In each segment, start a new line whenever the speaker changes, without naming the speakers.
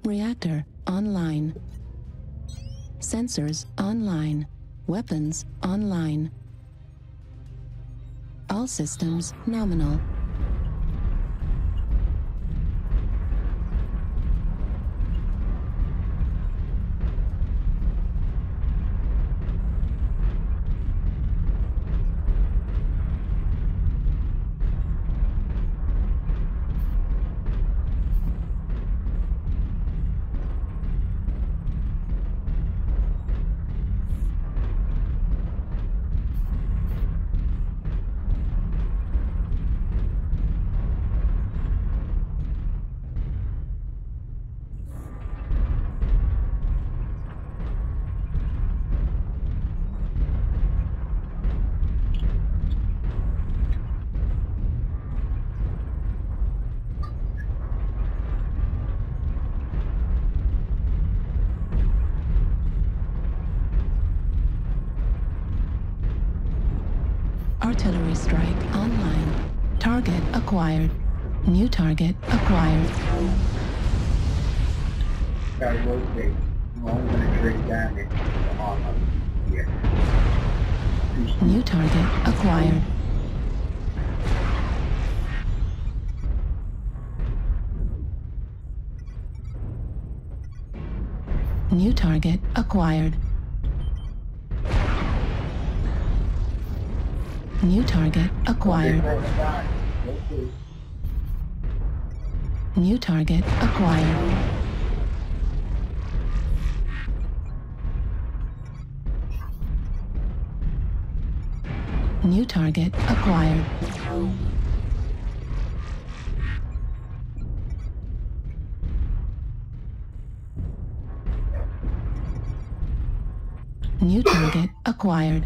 Reactor online. Sensors online. Weapons online. All systems nominal. Artillery strike online. Target acquired. New target acquired.
Gotta rotate. I'm only gonna trade damage on here.
New target acquired. New target acquired. New target acquired. New target acquired. New target acquired. New target acquired.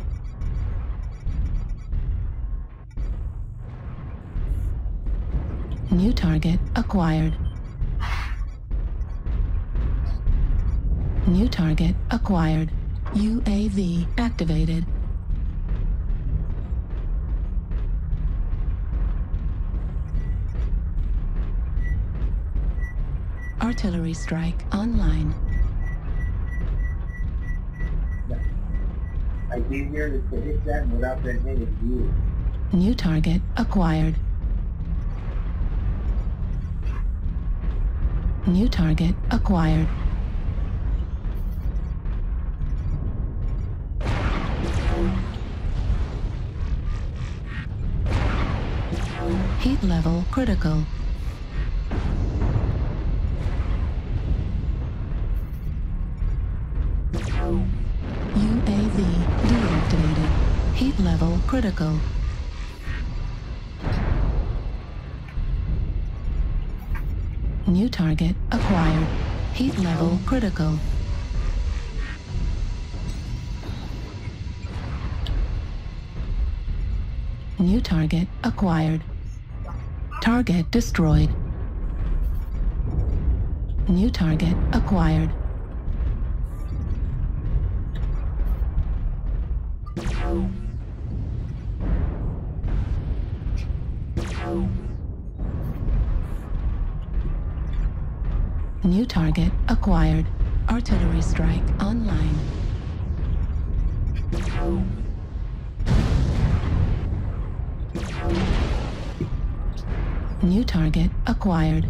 New target acquired. New target acquired. UAV activated. Artillery strike online.
I came here to hit that without them hitting you.
New target acquired. New target acquired. Heat level critical. UAV deactivated. Heat level critical. New target acquired. Heat level critical. New target acquired. Target destroyed. New target acquired. New target acquired. Artillery strike online. New target acquired.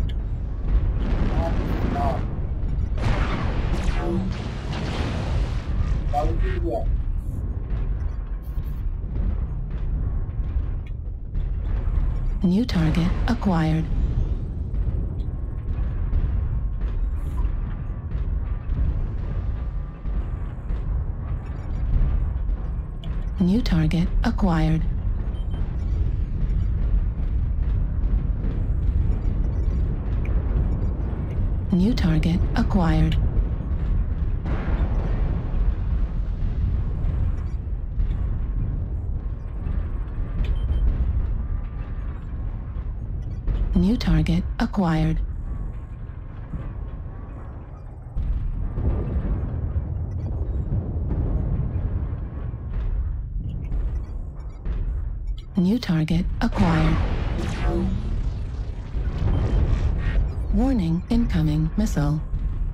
New target acquired. New target acquired. New target acquired. New target acquired. New target acquired. Warning, incoming missile.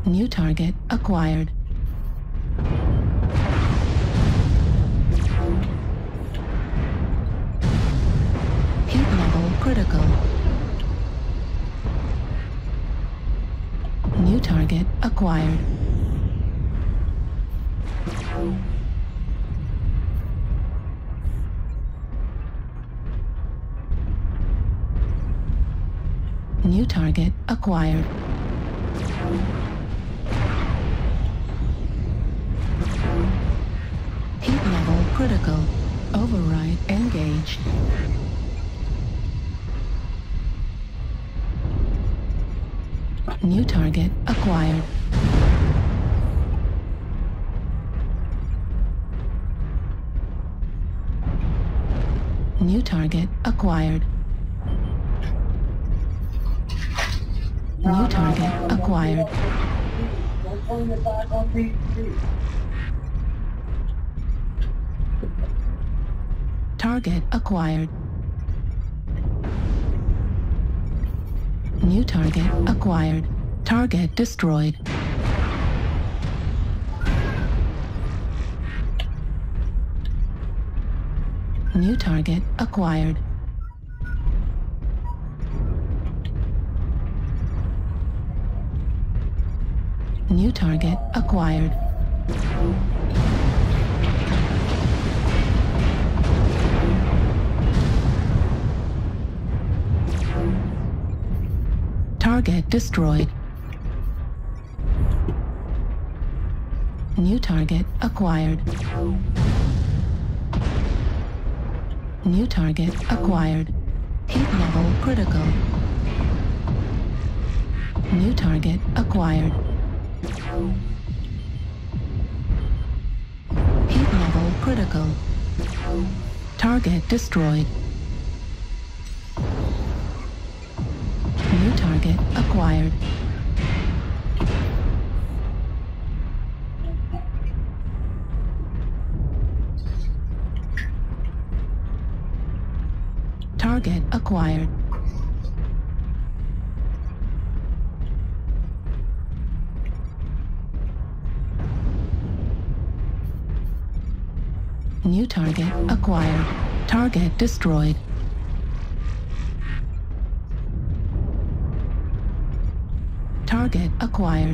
New target acquired. Heat level critical. New target acquired. New target acquired. Heat level critical. Override engaged. New target acquired. New target acquired. New target acquired.
Don't turn it back on PC.
Target acquired. New target acquired. Target destroyed. New target acquired. New target acquired. Target destroyed. New target acquired. New target acquired. Heat level critical. New target acquired. Heat level critical. Target destroyed. New target acquired. Target acquired. New target acquired. Target destroyed. Target acquired.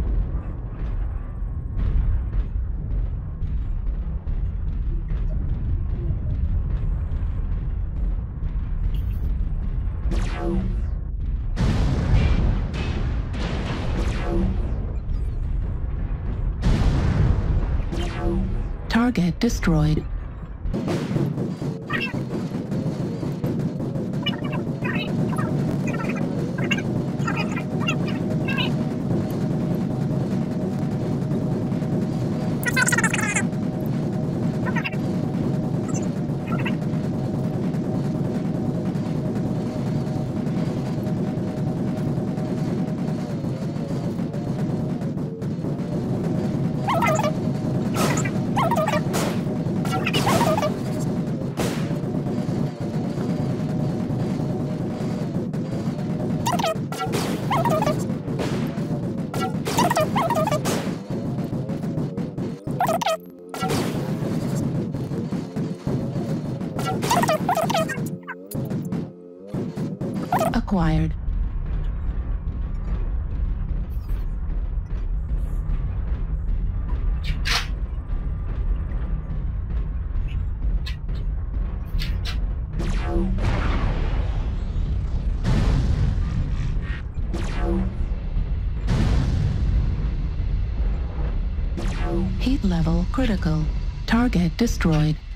Target destroyed. Acquired. Heat level critical. Target destroyed.